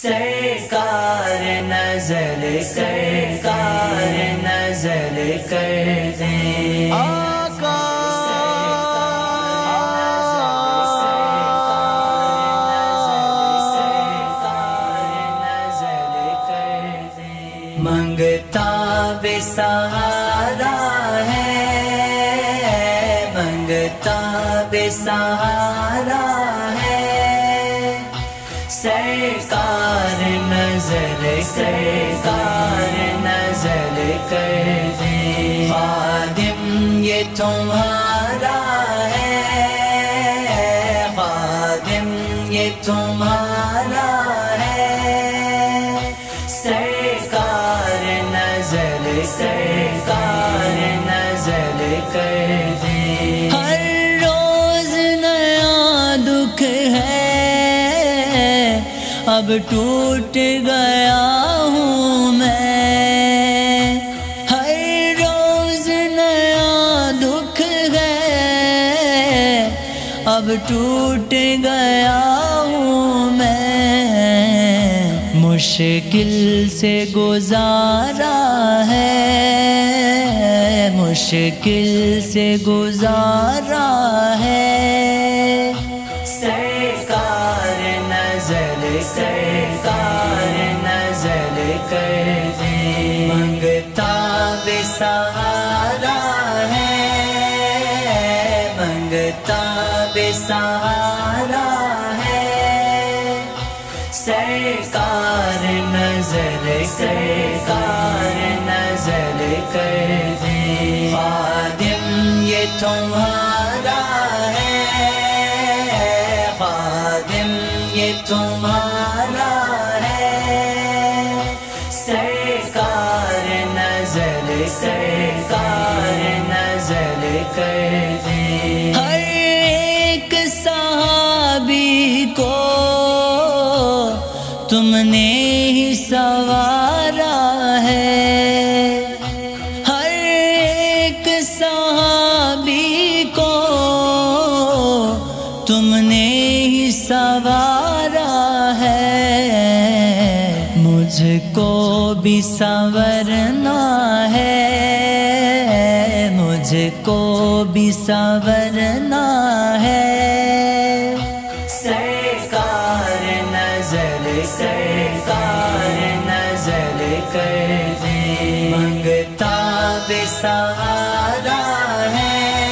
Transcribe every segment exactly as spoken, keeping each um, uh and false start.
سرکار نزل سرکار نزل کر دیں آقا منگتا بے سہارا ہے منگتا بے سہارا ہے سرکار نزل سرکار نزل کر دیں خادم یہ تمہارا ہے خادم یہ تمہارا ہے سرکار نزل سرکار نزل کر دیں ہر روز نیا دکھ ہے اب ٹوٹ گیا ہوں میں ہر روز نیا دکھ ہے اب ٹوٹ گیا ہوں میں مشکل سے گزارا ہے مشکل سے گزارا ہے سرکار نزل سرکار نزل کر دیں منگتا بے سہارا ہے منگتا بے سہارا ہے سرکار نزل سرکار نزل کر دیں خادم یہ تمہارا ہے خادم یہ تمہارا ہے سرکار نزل سرکار نزل کر دیں ہر ایک صحابی کو تم نے ہی سنوارا ہے ہر ایک صحابی کو تم نے ہی سنوارا ہے مجھ کو بھی سنورنا ہے مجھ کو بھی سنورنا ہے سرکار نزل سرکار نزل کر دیں منگتا بے سہارا ہے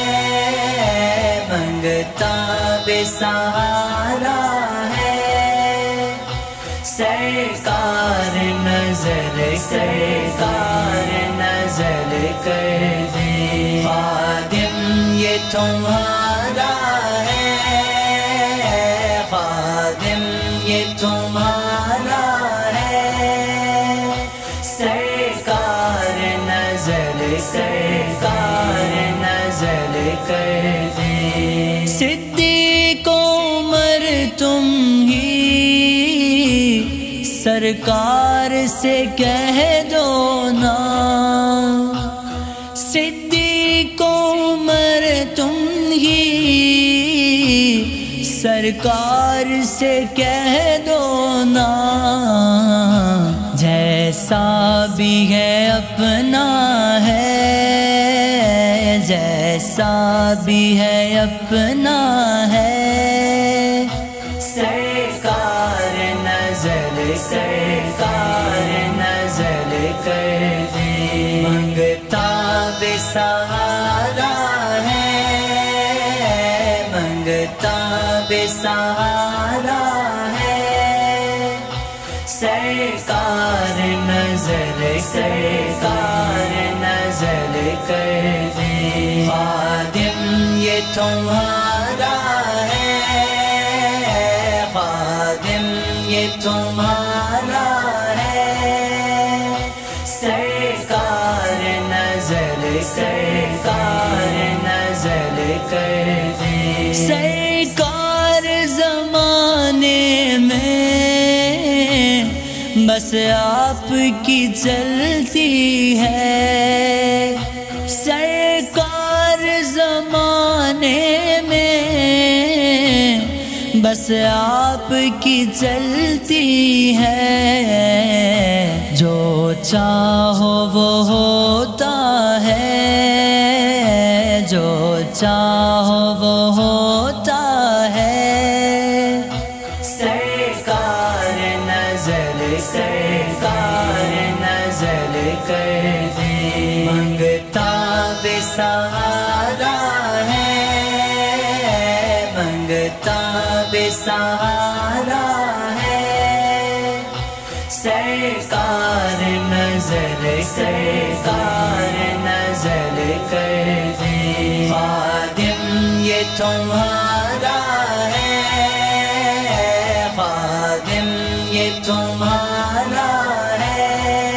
منگتا بے سہارا ہے سرکار نزل سرکار نزل کر دیں خادم یہ تمہارا ہے خادم یہ تمہارا ہے سرکار نزل سرکار نزل کر دیں صدیق عمر تم ہی سرکار سے کہہ دو نا صدیق عمر تم ہی سرکار سے کہہ دو نا جیسا بھی ہے اپنا ہے جیسا بھی ہے اپنا ہے سرکار نزل سرکار نزل کر دیں منگتا بے سہارا ہے منگتا بے سہارا ہے سرکار نزل سرکار نزل کر دیں خادم یہ تمہارا ہے خادم یہ تمہارا ہے سرکار نزل سرکار نزل کر دیں سرکار زمانے میں بس آپ کی چلتی ہے سرکار زمانے میں بس آپ کی چلتی ہے، جو چاہو وہ ہوتا ہے، جو چاہو وہ ہوتا ہے۔ سرکار نزل سرکار نزل کر دے، منگتا بے سہارا ہے، منگتا بے سہارا ہے۔ سرکار نزل سرکار نزل کر دے، خادم یہ تمہارا ہے، خادم یہ تمہارا ہے۔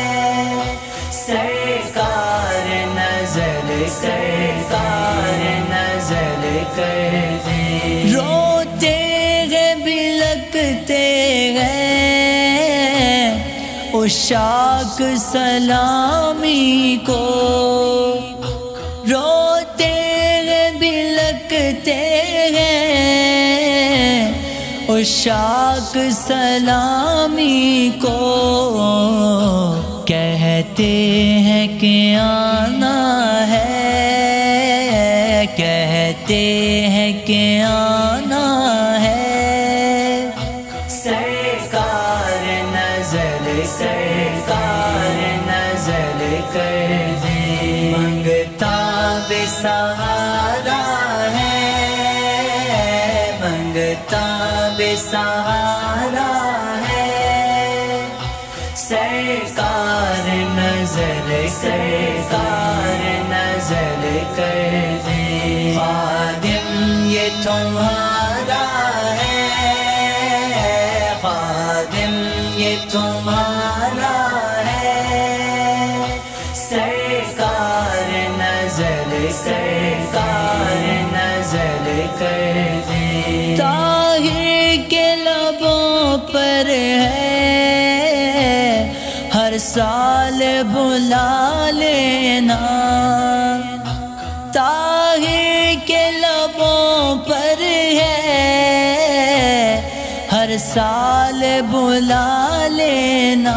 سرکار نزل سرکار نزل کر دے، روتے گے بلکتے گئے عشاق سلامی کو، روتے گئے بلکتے گئے عشاق سلامی کو، کہتے ہیں کہ آنا ہے، کہتے ہیں کہ آنا ہے۔ سرکار نزل سرکار نزل کر دے، منگتا بے سہارا ہے، منگتا بے سہارا ہے۔ سرکار نزل سرکار نزل کر دے، خادم یہ تمہارا ہے، خادم یہ تمہارا ہے۔ سرکار نزل سرکار نزل کر دے، طاہر کے لبوں پر ہے ہر سال بلا لینا، طاہر کے لبوں پر ہے ہر سال بلا لینا،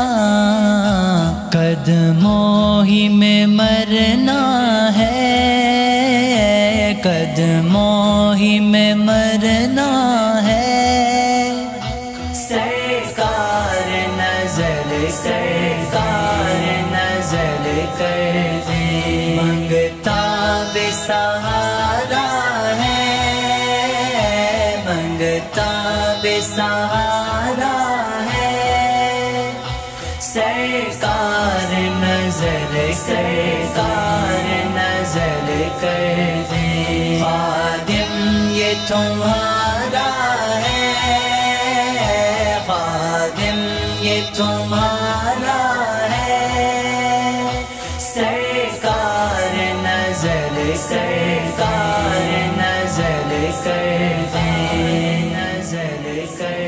قدموں ہی میں مرنا ہے، قدموں ہی میں مرنا ہے۔ سرکار نزل سرکار نزل کر دے، منگتا بے سہارا ہے، منگتا بے سہارا ہے۔ سرکار نزل سرکار نزل کر دے، خادم یہ تمہارا ہے، خادم یہ تمہارا ہے۔ سرکار نزل سرکار نزل کر دے، نزل کر